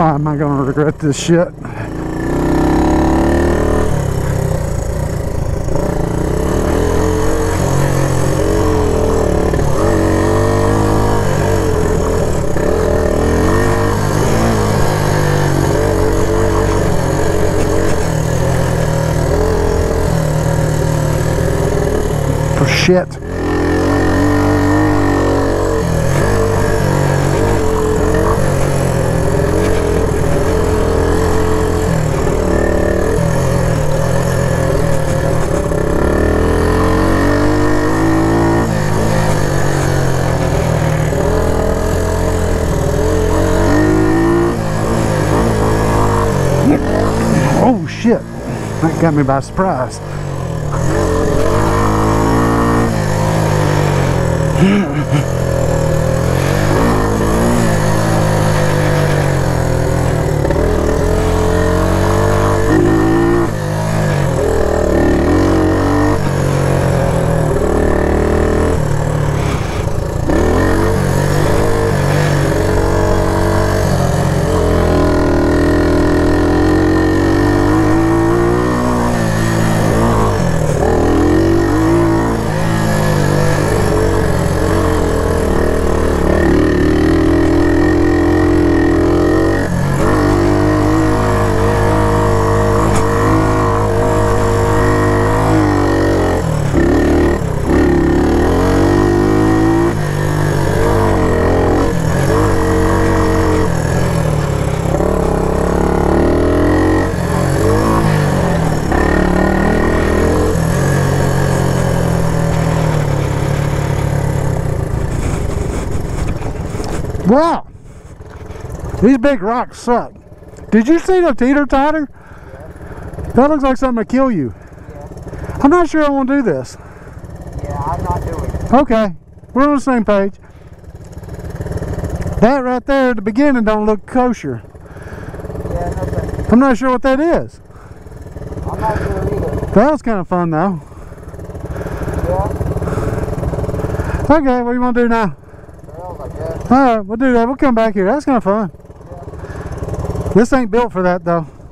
Why am I going to regret this shit? For shit. Oh shit, that got me by surprise. Wow, these big rocks suck. Did you see the teeter-totter? Yeah. That looks like something to kill you. Yeah. I'm not sure I want to do this. Yeah, I'm not doing it. Okay, we're on the same page. That right there at the beginning don't look kosher. Yeah, no thanks. I'm not sure what that is. I'm not sure either. That was kind of fun though. Yeah. Okay, what do you want to do now? Alright, we'll do that. We'll come back here. That's kind of fun. Yeah. This ain't built for that though.